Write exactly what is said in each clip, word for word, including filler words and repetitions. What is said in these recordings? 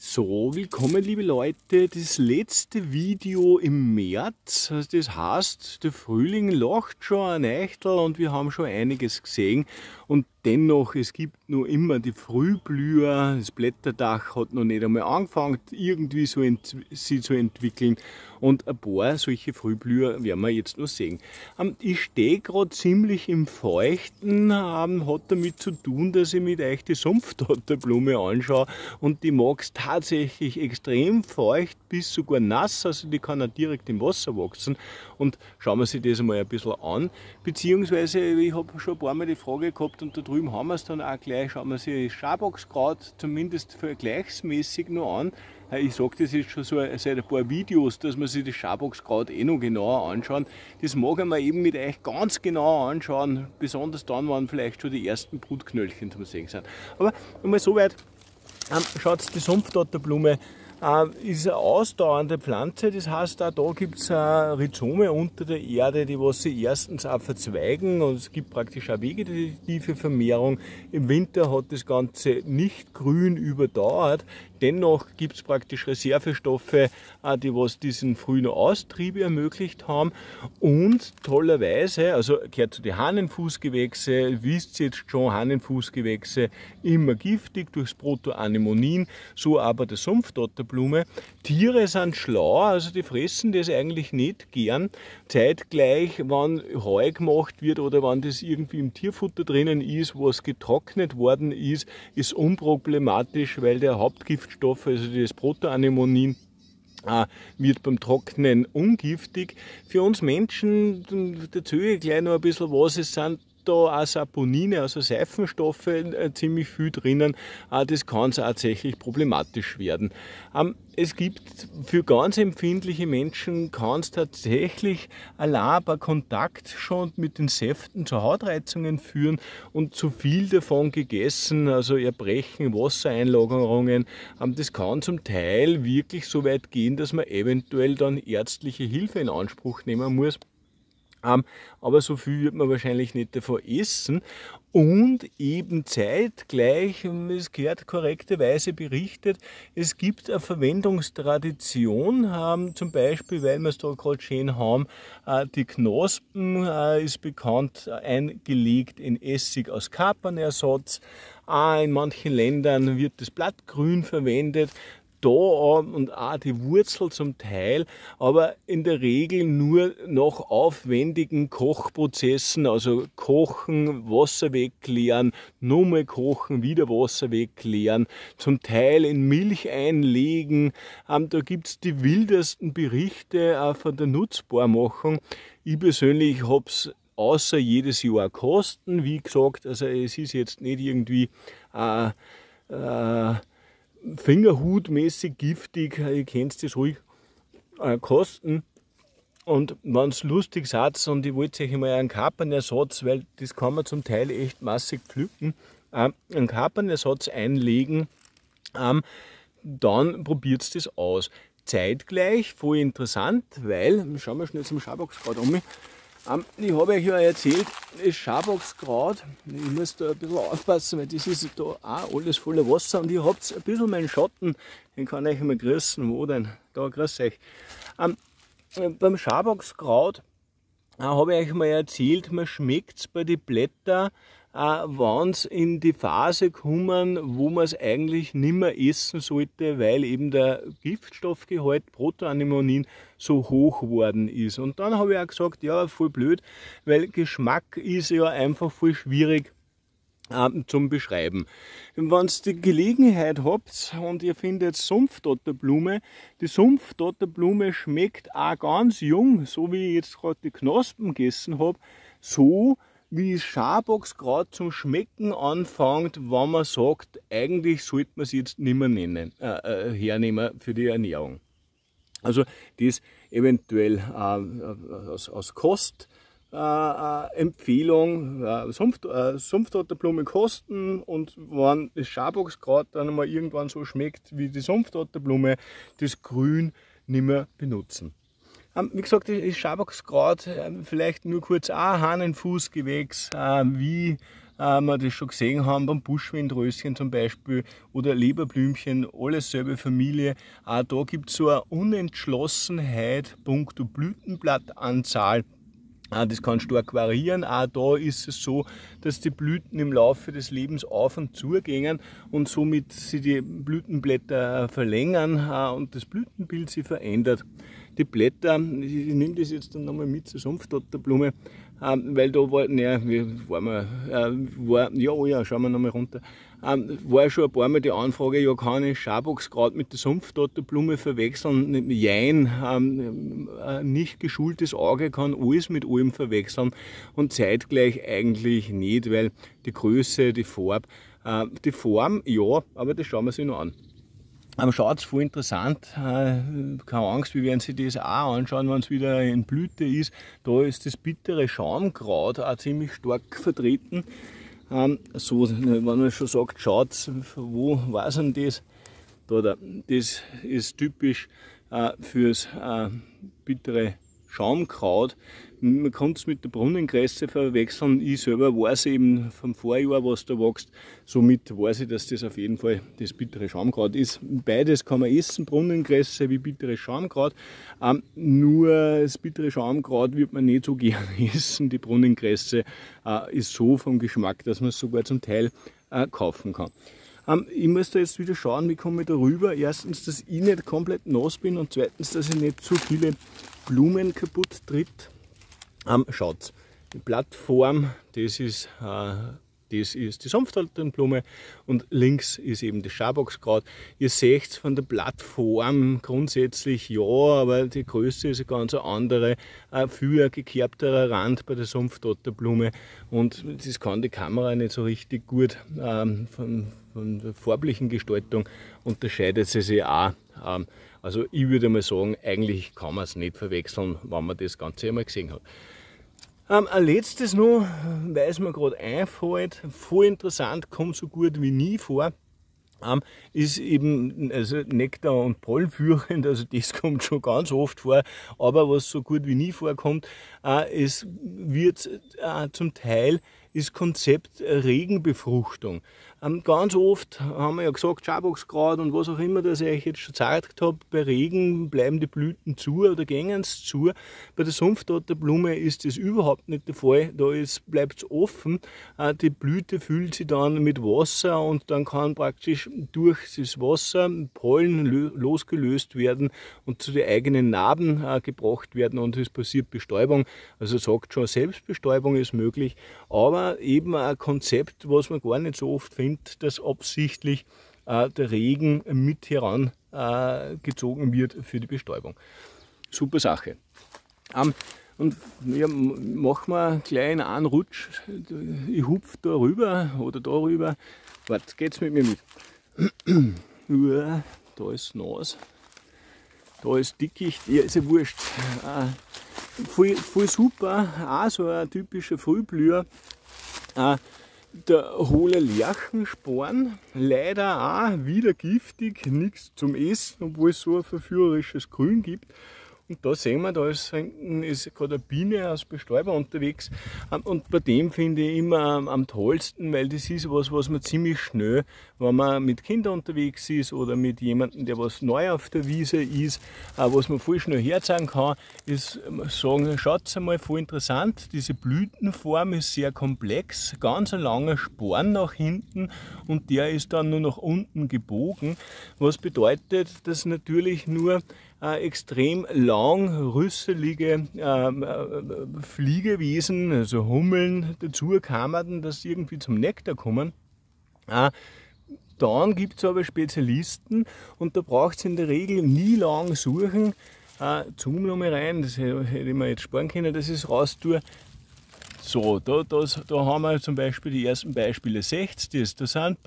So, willkommen liebe Leute, das letzte Video im März, das heißt, der Frühling lacht schon ein Eichtel und wir haben schon einiges gesehen und dennoch, es gibt noch immer die Frühblüher, das Blätterdach hat noch nicht einmal angefangen irgendwie so sich zu entwickeln und ein paar solche Frühblüher werden wir jetzt noch sehen. Ich stehe gerade ziemlich im Feuchten, hat damit zu tun, dass ich mit euch die Sumpfdotterblume anschaue und die mag es tatsächlich extrem feucht bis sogar nass, also die kann auch direkt im Wasser wachsen und schauen wir sich das mal ein bisschen an, beziehungsweise ich habe schon ein paar Mal die Frage gehabt und da drüben haben wir es dann auch gleich, schauen wir sich das Schaboxkraut zumindest vergleichsmäßig noch an. Ich sage das jetzt schon so seit ein paar Videos, dass man sich das Schaboxkraut eh noch genauer anschauen. Das mag ich mir eben mit euch ganz genau anschauen, besonders dann, wenn vielleicht schon die ersten Brutknöllchen zum Sehen sind. Aber einmal so weit. Ähm, schaut, die Sumpfdotterblume äh, ist eine ausdauernde Pflanze, das heißt, auch da gibt es äh, Rhizome unter der Erde, die was sie erstens auch verzweigen und es gibt praktisch auch vegetative Vermehrung. Im Winter hat das Ganze nicht grün überdauert, dennoch gibt es praktisch Reservestoffe, äh, die was diesen frühen Austrieb ermöglicht haben und tollerweise, also gehört zu den Hahnenfußgewächse, wisst ihr jetzt schon, Hahnenfußgewächse immer giftig durchs Protoanemonin, so aber der Sumpfdotterblume. Tiere sind schlau, also die fressen das eigentlich nicht gern. Zeitgleich, wenn Heu gemacht wird oder wenn das irgendwie im Tierfutter drinnen ist, was getrocknet worden ist, ist unproblematisch, weil der Hauptgiftstoff, also das Protoanemonin, wird beim Trocknen ungiftig. Für uns Menschen, da erzähle ich gleich noch ein bisschen was, es sind da auch Saponine, also Seifenstoffe, äh, ziemlich viel drinnen. Äh, das kann tatsächlich problematisch werden. Ähm, es gibt für ganz empfindliche Menschen, kann es tatsächlich allein bei Kontakt schon mit den Säften zu Hautreizungen führen und zu viel davon gegessen, also Erbrechen, Wassereinlagerungen. Ähm, das kann zum Teil wirklich so weit gehen, dass man eventuell dann ärztliche Hilfe in Anspruch nehmen muss. Um, aber so viel wird man wahrscheinlich nicht davon essen und eben zeitgleich, es gehört korrekterweise berichtet, es gibt eine Verwendungstradition, um, zum Beispiel, weil wir es da gerade schön haben, uh, die Knospen uh, ist bekannt, eingelegt in Essig aus Kapernersatz, uh, in manchen Ländern wird das Blattgrün verwendet, da und auch die Wurzel zum Teil, aber in der Regel nur nach aufwendigen Kochprozessen, also kochen, Wasser wegleeren, nochmal kochen, wieder Wasser wegleeren, zum Teil in Milch einlegen. Ähm, da gibt es die wildesten Berichte auch von der Nutzbarmachung. Ich persönlich habe es außer jedes Jahr kosten, wie gesagt, also es ist jetzt nicht irgendwie äh, äh, Fingerhutmäßig giftig, ihr kennt das ruhig, äh, kosten. Und wenn es lustig seid und ich wollte euch mal einen Kapernersatz, weil das kann man zum Teil echt massig pflücken, äh, einen Kapernersatz einlegen, ähm, dann probiert es das aus. Zeitgleich, voll interessant, weil, schauen wir schnell zum Schaboxkraut um. Ich habe euch ja erzählt, das Schaboxkraut, ich muss da ein bisschen aufpassen, weil das ist da auch alles voller Wasser und ihr habt ein bisschen meinen Schatten, den kann ich mal grüßen, wo denn? Da, grüß euch. Ähm, beim Schaboxkraut äh, habe ich euch mal erzählt, man schmeckt es bei den Blättern, äh, wenn es in die Phase kommen, wo man es eigentlich nicht mehr essen sollte, weil eben der Giftstoffgehalt Protoanemonin so hoch worden ist. Und dann habe ich auch gesagt, ja, voll blöd, weil Geschmack ist ja einfach voll schwierig äh, zum Beschreiben. Wenn ihr die Gelegenheit habt und ihr findet Sumpfdotterblume, die Sumpfdotterblume schmeckt auch ganz jung, so wie ich jetzt gerade die Knospen gegessen habe, so wie das Schaboxkraut zum Schmecken anfängt, wenn man sagt, eigentlich sollte man es jetzt nicht mehr nennen, äh, hernehmen für die Ernährung. Also das eventuell äh, aus, aus Kostempfehlung, äh, äh, Sumpf, äh, Sumpfdotterblume kosten und wenn das Schaboxkraut dann mal irgendwann so schmeckt wie die Sumpfdotterblume, das Grün nicht mehr benutzen. Wie gesagt, das Schaboxkraut, vielleicht nur kurz auch Hahnenfußgewächs, wie äh, wir das schon gesehen haben, beim Buschwindröschen zum Beispiel oder Leberblümchen, alles selbe Familie. Auch da gibt es so eine Unentschlossenheit punkto Blütenblattanzahl. Das kann stark variieren. Auch da ist es so, dass die Blüten im Laufe des Lebens auf und zu gehen und somit sich die Blütenblätter verlängern und das Blütenbild sich verändert. Die Blätter, ich nehme das jetzt dann nochmal mit zur Sumpfdotterblume, weil da war, naja, war, wir, war, ja, oh ja, schauen wir nochmal runter, war schon ein paar Mal die Anfrage, ja, kann ich Schaboxkraut mit der Sumpfdotterblume verwechseln? Jein, ein nicht geschultes Auge kann alles mit allem verwechseln und zeitgleich eigentlich nicht, weil die Größe, die Farbe, die Form, ja, aber das schauen wir sich noch an. Aber schaut, voll interessant, keine Angst, wir werden sich das auch anschauen, wenn es wieder in Blüte ist. Da ist das bittere Schaumkraut auch ziemlich stark vertreten. So, wenn man schon sagt, schaut, wo war denn das? Da, da, das ist typisch fürs bittere Schaumkraut. Man kann es mit der Brunnenkresse verwechseln. Ich selber weiß eben vom Vorjahr, was da wächst. Somit weiß ich, dass das auf jeden Fall das bittere Schaumkraut ist. Beides kann man essen, Brunnenkresse wie bitteres Schaumkraut. Ähm, nur das bittere Schaumkraut wird man nicht so gerne essen. Die Brunnenkresse äh, ist so vom Geschmack, dass man es sogar zum Teil äh, kaufen kann. Ähm, ich muss da jetzt wieder schauen, wie komme ich da rüber. Erstens, dass ich nicht komplett nass bin und zweitens, dass ich nicht zu viele Blumen kaputt tritt. Ähm, schaut, die Blattform, das ist, äh, das ist die Sumpfdotterblume und links ist eben das Schaboxkraut. Ihr seht von der Blattform grundsätzlich ja, aber die Größe ist eine ganz andere, äh, viel ein gekerbterer Rand bei der Sumpfdotterblume und das kann die Kamera nicht so richtig gut ähm, von, von der farblichen Gestaltung unterscheidet sie sich auch. Ähm, also ich würde mal sagen, eigentlich kann man es nicht verwechseln, wenn man das Ganze einmal gesehen hat. Ähm, ein letztes noch, weil es mir gerade einfällt, voll interessant, kommt so gut wie nie vor, ähm, ist eben also Nektar und Pollen führend, also das kommt schon ganz oft vor, aber was so gut wie nie vorkommt, äh, es wird äh, zum Teil das Konzept Regenbefruchtung. Ähm, ganz oft haben wir ja gesagt, Schaboxkraut und was auch immer, das ich euch jetzt schon gezeigt habe, bei Regen bleiben die Blüten zu oder gehen es zu. Bei der Sumpfdotterblume ist das überhaupt nicht der Fall, da bleibt es offen, äh, die Blüte füllt sich dann mit Wasser und dann kann praktisch durch das Wasser Pollen losgelöst werden und zu den eigenen Narben äh, gebracht werden und es passiert Bestäubung. Also sagt schon, Selbstbestäubung ist möglich, aber eben ein Konzept, was man gar nicht so oft findet, dass absichtlich äh, der Regen mit herangezogen äh, wird für die Bestäubung. Super Sache. Ähm, und ja, machen wir gleich in einen Rutsch. Ich hupfe da rüber oder da rüber. Warte, geht's mit mir mit. Ja, da ist Nas. Da ist Dickicht, ja, ist ja wurscht. Äh, voll, voll super, auch so ein typischer Frühblüher. Äh, der hohle Lerchensporn, leider auch wieder giftig, nichts zum Essen, obwohl es so ein verführerisches Grün gibt. Und da sehen wir, da ist, ist gerade eine Biene als Bestäuber unterwegs. Und bei dem finde ich immer am, am tollsten, weil das ist was, was man ziemlich schnell, wenn man mit Kindern unterwegs ist oder mit jemandem, der was neu auf der Wiese ist, was man voll schnell herzeigen kann, ist sagen, schaut einmal, voll interessant, diese Blütenform ist sehr komplex, ganz ein langer Sporn nach hinten und der ist dann nur nach unten gebogen, was bedeutet, dass natürlich nur Äh, extrem lang rüsselige äh, äh, Fliegewesen, also Hummeln dazu kamen, dass sie irgendwie zum Nektar kommen. Äh, dann gibt es aber Spezialisten und da braucht es in der Regel nie lang suchen. Äh, Zoom noch mal rein, das hätte ich mir jetzt sparen können, dass ich es raus tue. So, da, das, da haben wir zum Beispiel die ersten Beispiele. Seht ihr das? Da sind bei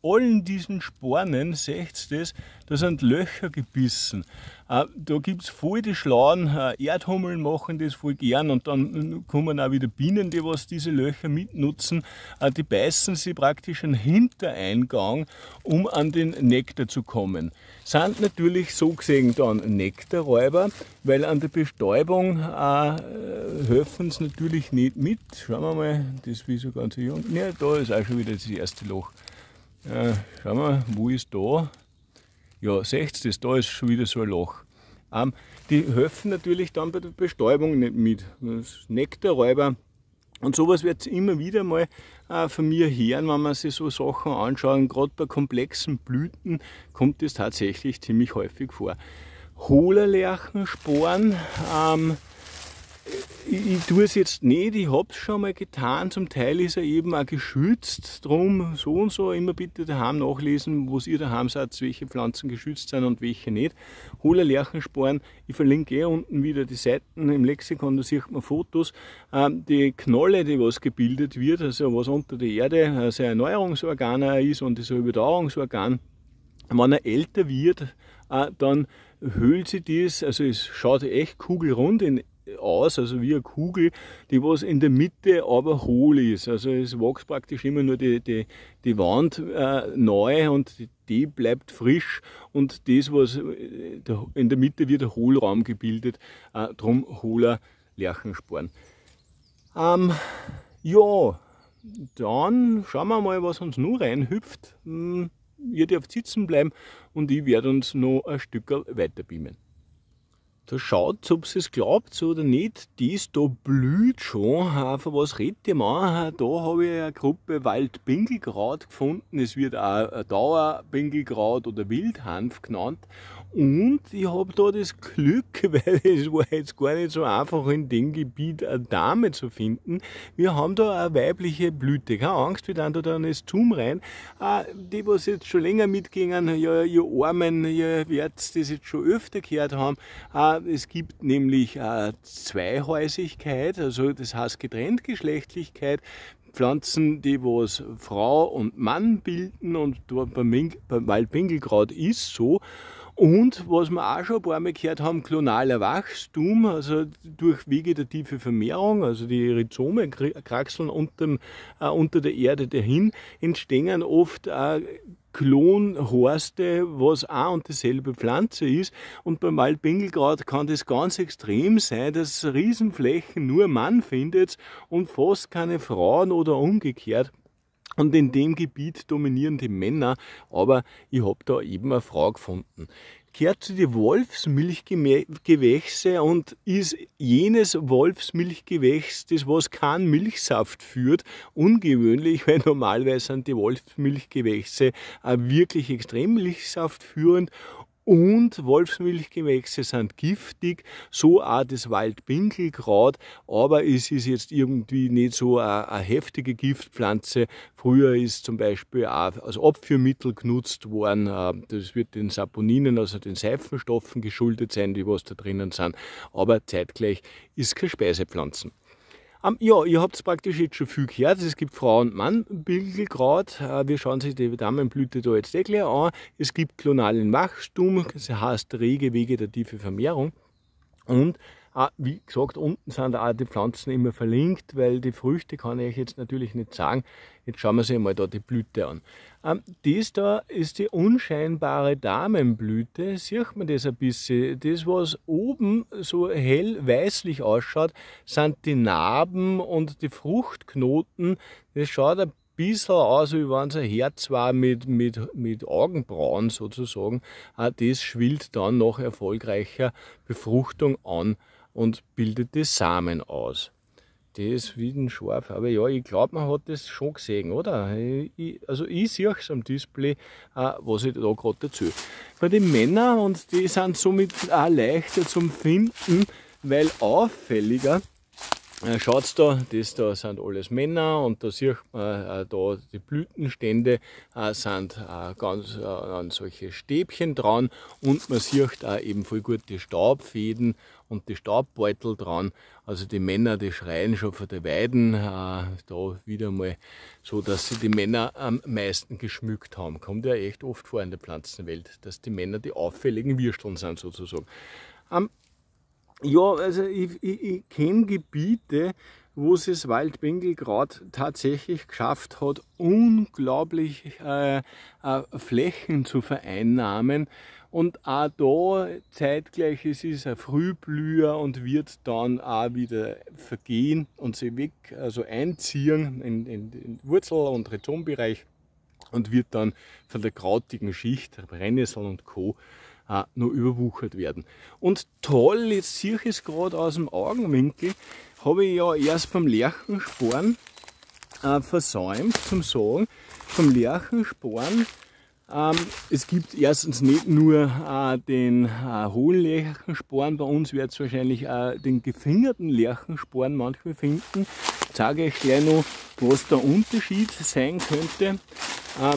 allen diesen Spornen, seht ihr das, da sind Löcher gebissen. Äh, da gibt es voll die schlauen äh, Erdhummeln, machen das voll gern und dann kommen auch wieder Bienen, die was diese Löcher mitnutzen. Äh, die beißen sie praktisch einen Hintereingang, um an den Nektar zu kommen. Sind natürlich so gesehen dann Nektarräuber, weil an der Bestäubung äh, helfen sie natürlich nicht mit. Schauen wir mal, das wie so ganz jung. Ja, da ist auch schon wieder das erste Loch. Äh, schauen wir, wo ist da? Ja, seht ihr das, da ist schon wieder so ein Loch. Ähm, die helfen natürlich dann bei der Bestäubung nicht mit. Das Nektarräuber. Und sowas wird es immer wieder mal äh, von mir hören, wenn man sich so Sachen anschauen. Gerade bei komplexen Blüten kommt das tatsächlich ziemlich häufig vor. Hohlerlerchensporen. Ähm, Ich, ich tue es jetzt nicht, ich habe es schon mal getan, zum Teil ist er eben auch geschützt, drum so und so immer bitte daheim nachlesen, wo ihr daheim seid, welche Pflanzen geschützt sind und welche nicht. Hohlerlerchensporen, ich verlinke eh unten wieder die Seiten im Lexikon, da sieht man Fotos. Ähm, die Knolle, die was gebildet wird, also was unter der Erde also ein Erneuerungsorgan ist und das ein Überdauerungsorgan, wenn er älter wird, äh, dann höhlt sich das, also es schaut echt kugelrund in aus, also wie eine Kugel, die was in der Mitte aber hohl ist. Also es wächst praktisch immer nur die, die, die Wand äh, neu und die, die bleibt frisch und das, was in der Mitte wird ein Hohlraum gebildet, äh, drum hohler Lerchensporen. Ähm, ja, dann schauen wir mal, was uns nur reinhüpft. Hm, ihr dürft sitzen bleiben und ich werde uns noch ein Stück weiter beamen. Da schaut, ob ihr es glaubt oder nicht, das da blüht schon. Von was redet ihr mal? Da habe ich eine Gruppe Waldbingelkraut gefunden. Es wird auch Dauerbingelkraut oder Wildhanf genannt. Und ich habe da das Glück, weil es war jetzt gar nicht so einfach in dem Gebiet eine Dame zu finden. Wir haben da eine weibliche Blüte. Keine Angst, wir tun da dann das Zoom rein. Die, was jetzt schon länger mitgingen, ja, ihr Armen, ihr werdet das jetzt schon öfter gehört haben. Es gibt nämlich Zweihäusigkeit, also das heißt Getrenntgeschlechtlichkeit. Pflanzen, die was Frau und Mann bilden und beim Waldbingelkraut ist so. Und was wir auch schon ein paar Mal gehört haben, klonaler Wachstum, also durch vegetative Vermehrung, also die Rhizome kraxeln unterm, äh, unter der Erde dahin, entstehen oft äh, Klonhorste, was auch und dieselbe Pflanze ist. Und beim Waldbingelkraut kann das ganz extrem sein, dass Riesenflächen nur Mann findet und fast keine Frauen oder umgekehrt. Und in dem Gebiet dominieren die Männer, aber ich habe da eben eine Frau gefunden. Gehört zu den Wolfsmilchgewächse und ist jenes Wolfsmilchgewächs, das was keinen Milchsaft führt, ungewöhnlich, weil normalerweise sind die Wolfsmilchgewächse wirklich extrem Milchsaft führend. Und Wolfsmilchgewächse sind giftig, so auch das Waldbingelkraut, aber es ist jetzt irgendwie nicht so eine, eine heftige Giftpflanze. Früher ist zum Beispiel auch als Abführmittel genutzt worden, das wird den Saponinen, also den Seifenstoffen geschuldet sein, die was da drinnen sind, aber zeitgleich ist keine Speisepflanze. Um, ja, ihr habt es praktisch jetzt schon viel gehört. Es gibt Frau- und Mann-Bingelkraut. Wir schauen sich die Damenblüte da jetzt eh gleich an. Es gibt klonalen Wachstum, das heißt rege vegetative Vermehrung. Und Ah, wie gesagt, unten sind auch die Pflanzen immer verlinkt, weil die Früchte kann ich euch jetzt natürlich nicht sagen. Jetzt schauen wir uns mal da die Blüte an. Ähm, das da ist die unscheinbare Damenblüte. Sieht man das ein bisschen? Das, was oben so hell weißlich ausschaut, sind die Narben und die Fruchtknoten. Das schaut ein bisschen aus, wie wenn es ein Herz war mit, mit, mit Augenbrauen sozusagen. Auch das schwillt dann nach erfolgreicher Befruchtung an und bildet die Samen aus. Das ist wie ein Schorf, aber ja, ich glaube, man hat das schon gesehen, oder? Ich, also ich sehe es am Display, was ich da gerade dazu. Bei den Männern, und die sind somit auch leichter zum Finden, weil auffälliger, Schaut da, das da sind alles Männer und da sieht man äh, da die Blütenstände äh, sind äh, ganz äh, an solche Stäbchen dran und man sieht auch eben voll gut die Staubfäden und die Staubbeutel dran. Also die Männer, die schreien schon von der Weiden, äh, da wieder mal so, dass sie die Männer am meisten geschmückt haben. Kommt ja echt oft vor in der Pflanzenwelt, dass die Männer die auffälligen Würsteln sind sozusagen. Ähm, Ja, also ich, ich, ich kenne Gebiete, wo es das Waldbengelkraut tatsächlich geschafft hat, unglaublich äh, äh, Flächen zu vereinnahmen. Und auch da zeitgleich, es ist ein Frühblüher und wird dann auch wieder vergehen und sich weg, also einziehen in, in den Wurzel- und Rhizombereich und wird dann von der krautigen Schicht, Brennnessel und Co. Äh, noch überwuchert werden. Und toll, jetzt sehe ich es gerade aus dem Augenwinkel, habe ich ja erst beim Lerchensporn äh, versäumt zum Sagen. Vom Lerchensporn, ähm, es gibt erstens nicht nur äh, den äh, hohen Lerchensporn, bei uns wird es wahrscheinlich äh, den gefingerten Lerchensporn manchmal finden. Ich zeige euch gleich noch, was der Unterschied sein könnte. Ähm,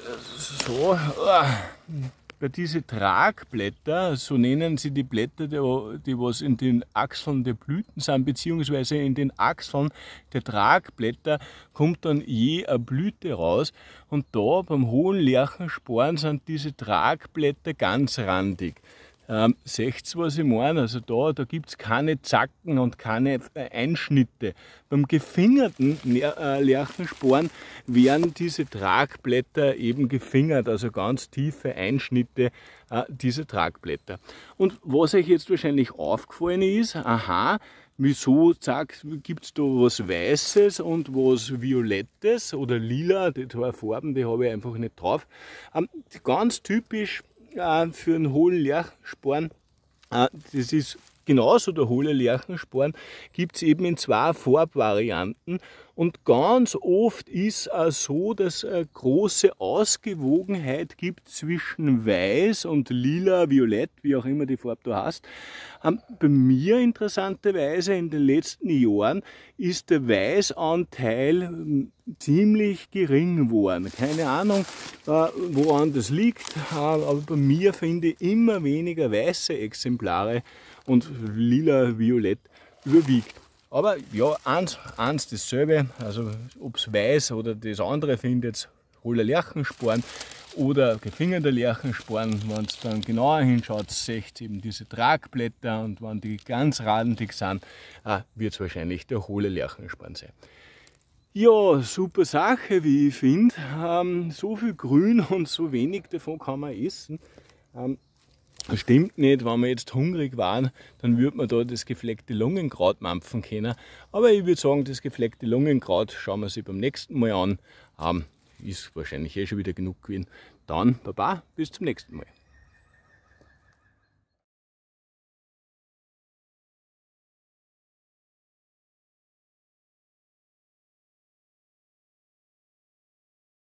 so, uh, Bei diese Tragblätter, so nennen sie die Blätter, die, die was in den Achseln der Blüten sind, beziehungsweise in den Achseln der Tragblätter kommt dann je eine Blüte raus. Und da beim hohen Lerchensporn sind diese Tragblätter ganzrandig. Ähm, seht ihr, was ich meine? Also da, da gibt es keine Zacken und keine Einschnitte. Beim gefingerten Lerchensporn werden diese Tragblätter eben gefingert, also ganz tiefe Einschnitte äh, dieser Tragblätter. Und was euch jetzt wahrscheinlich aufgefallen ist, aha, wieso gibt es da was Weißes und was Violettes oder Lila, die zwei Farben, die habe ich einfach nicht drauf. Ähm, ganz typisch für einen hohlen Lerchensporn, das ist genauso der hohle Lerchensporn, gibt es eben in zwei Farbvarianten und ganz oft ist es so, dass es eine große Ausgewogenheit gibt zwischen Weiß und Lila, Violett, wie auch immer die Farbe du hast. Bei mir interessanterweise in den letzten Jahren ist der Weißanteil ziemlich gering geworden. Keine Ahnung, woran das liegt, aber bei mir finde ich immer weniger weiße Exemplare und lila, violett überwiegt. Aber ja, eins, eins dasselbe, also ob es weiß oder das andere findet, hohler Lerchensporn oder gefingerter Lerchensporn, wenn es dann genauer hinschaut, seht ihr eben diese Tragblätter und wenn die ganz randig sind, äh, wird es wahrscheinlich der hohle Lerchensporn sein. Ja, super Sache, wie ich finde. Ähm, so viel Grün und so wenig davon kann man essen. Ähm, Das stimmt nicht, wenn wir jetzt hungrig waren, dann würde man da das gefleckte Lungenkraut mampfen können. Aber ich würde sagen, das gefleckte Lungenkraut schauen wir sich beim nächsten Mal an. Ähm, ist wahrscheinlich eh schon wieder genug gewesen. Dann, Baba, bis zum nächsten Mal.